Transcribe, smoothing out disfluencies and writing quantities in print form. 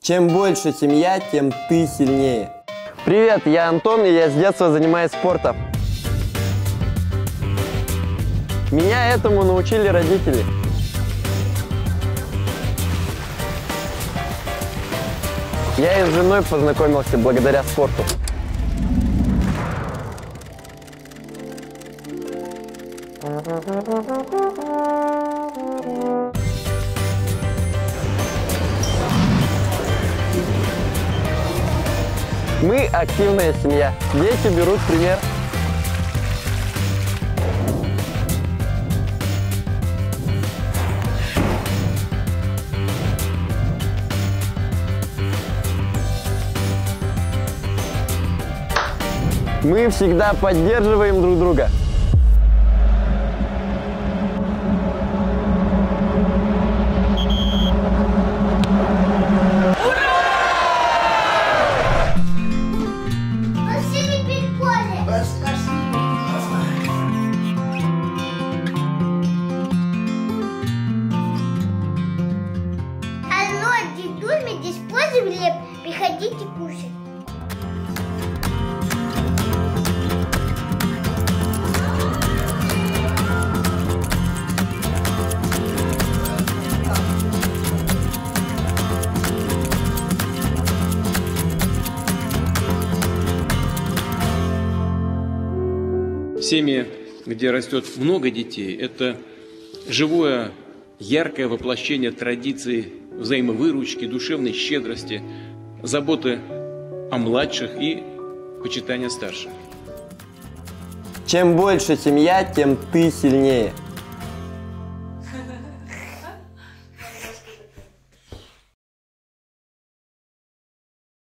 Чем больше семья, тем ты сильнее. Привет, я Антон, и я с детства занимаюсь спортом. Меня этому научили родители. Я и с женой познакомился благодаря спорту. Мы активная семья. Дети берут пример. Мы всегда поддерживаем друг друга. Приходите кушать. Семьи, где растет много детей, это живое, яркое воплощение традиций взаимовыручки, душевной щедрости, заботы о младших и почитания старших. Чем больше семья, тем ты сильнее.